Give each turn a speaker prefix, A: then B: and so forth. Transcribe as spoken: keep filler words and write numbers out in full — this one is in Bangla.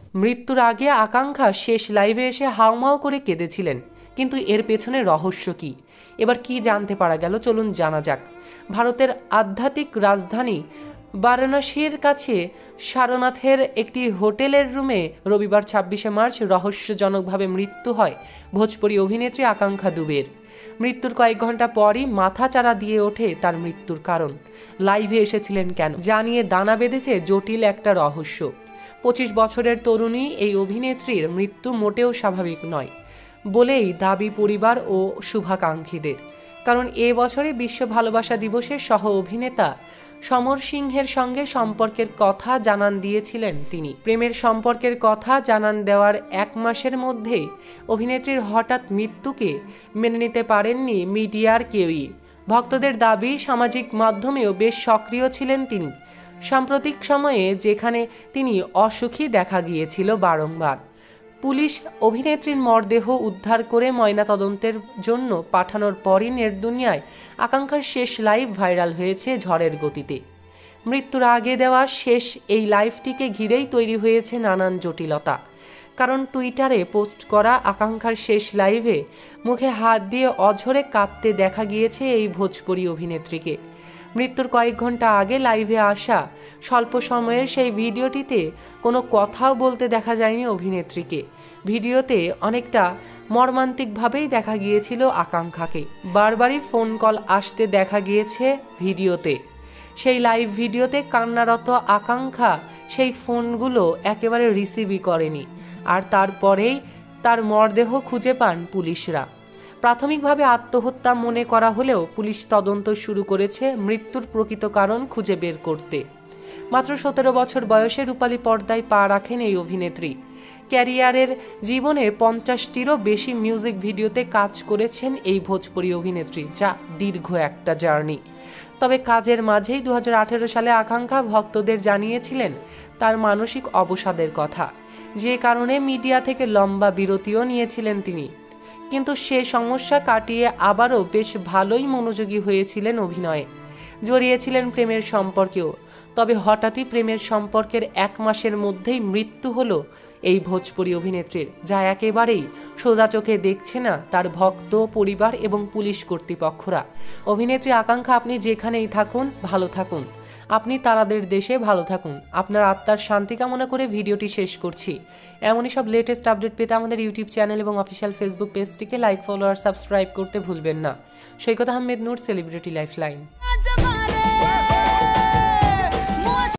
A: মৃত্যুর আগে আকাঙ্ক্ষা শেষ লাইভে এসে হাউমাউ করে কেঁদেছিলেন, কিন্তু এর পেছনে রহস্য কি? এবার কি জানতে পারা গেল, চলুন জানা যাক। ভারতের আধ্যাত্মিক রাজধানী বারাণসীর কাছে সারনাথের একটি হোটেলের রুমে রবিবার ছাব্বিশে মার্চ রহস্যজনকভাবে মৃত্যু হয় ভোজপুরি অভিনেত্রী আকাঙ্ক্ষা দুবের। মৃত্যুর কয়েক ঘন্টা পরই মাথাচাড়া দিয়ে ওঠে তার মৃত্যুর কারণ। লাইভে এসেছিলেন কেন জানিয়ে দানা বেঁধেছে জটিল একটা রহস্য। পঁচিশ বছরের তরুণী এই অভিনেত্রীর মৃত্যু মোটেও স্বাভাবিক নয় বলেই দাবি পরিবার ও শুভাকাঙ্ক্ষীদের। কারণ এ বছরে বিশ্ব ভালোবাসা দিবসে সহ অভিনেতা সমর সিংহের সঙ্গে সম্পর্কের কথা জানান দিয়েছিলেন তিনি। প্রেমের সম্পর্কের কথা জানান দেওয়ার এক মাসের মধ্যেই অভিনেত্রীর হঠাৎ মৃত্যুকে মেনে নিতে পারেননি মিডিয়ার কেউই। ভক্তদের দাবি, সামাজিক মাধ্যমেও বেশ সক্রিয় ছিলেন তিনি। সাম্প্রতিক সময়ে যেখানে তিনি অসুখী দেখা গিয়েছিল বারংবার। পুলিশ অভিনেত্রীর মরদেহ উদ্ধার করে ময়নাতদন্তের জন্য পাঠানোর পরই নেট দুনিয়ায় আকাঙ্ক্ষার শেষ লাইভ ভাইরাল হয়েছে ঝড়ের গতিতে। মৃত্যুর আগে দেওয়া শেষ এই লাইভটিকে ঘিরেই তৈরি হয়েছে নানান জটিলতা। কারণ টুইটারে পোস্ট করা আকাঙ্ক্ষার শেষ লাইভে মুখে হাত দিয়ে অঝরে কাঁদতে দেখা গিয়েছে এই ভোজপুরি অভিনেত্রীকে। মৃত্যুর কয়েক ঘন্টা আগে লাইভে আসা স্বল্প সময়ের সেই ভিডিওটিতে কোনো কথাও বলতে দেখা যায়নি অভিনেত্রীকে। ভিডিওতে অনেকটা মর্মান্তিকভাবেই দেখা গিয়েছিল আকাঙ্ক্ষাকে। বারবারই ফোন কল আসতে দেখা গিয়েছে ভিডিওতে। সেই লাইভ ভিডিওতে কান্নারত আকাঙ্ক্ষা সেই ফোনগুলো একেবারে রিসিভই করেনি। আর তারপরেই তার মরদেহ খুঁজে পান পুলিশরা। প্রাথমিকভাবে আত্মহত্যা মনে করা হলেও পুলিশ তদন্ত শুরু করেছে মৃত্যুর প্রকৃত কারণ খুঁজে বের করতে। মাত্র সতেরো বছর বয়সে রূপালী পর্দায় পা রাখেন এই অভিনেত্রী। ক্যারিয়ারের জীবনে পঞ্চাশটিরও বেশি মিউজিক ভিডিওতে কাজ করেছেন এই ভোজপুরি অভিনেত্রী, যা দীর্ঘ একটা জার্নি। তবে কাজের মাঝেই দু হাজার আঠেরো সালে আকাঙ্ক্ষা ভক্তদের জানিয়েছিলেন তার মানসিক অবসাদের কথা, যে কারণে মিডিয়া থেকে লম্বা বিরতিও নিয়েছিলেন তিনি। কিন্তু সে সমস্যা কাটিয়ে আবারও বেশ ভালোই মনোযোগী হয়েছিলেন অভিনয়ে, জড়িয়েছিলেন প্রেমের সম্পর্কেও। তবে হঠাৎই প্রেমের সম্পর্কের এক মাসের মধ্যেই মৃত্যু হলো এই ভোজপুরি অভিনেত্রীর, যা একেবারেই সোজা চোখে দেখছে না তার ভক্ত, পরিবার এবং পুলিশ কর্তৃপক্ষরা। অভিনেত্রী আকাঙ্ক্ষা, আপনি যেখানেই থাকুন ভালো থাকুন, আপনি তারাদের দেশে ভালো থাকুন। আপনার আত্মার শান্তি কামনা করে ভিডিওটি শেষ করছি। এমনই সব লেটেস্ট আপডেট পেতে আমাদের ইউটিউব চ্যানেল এবং অফিসিয়াল ফেসবুক পেজটিকে লাইক, ফলো আর সাবস্ক্রাইব করতে ভুলবেন না। Saikat Ahmed Noor, celebrity lifeline.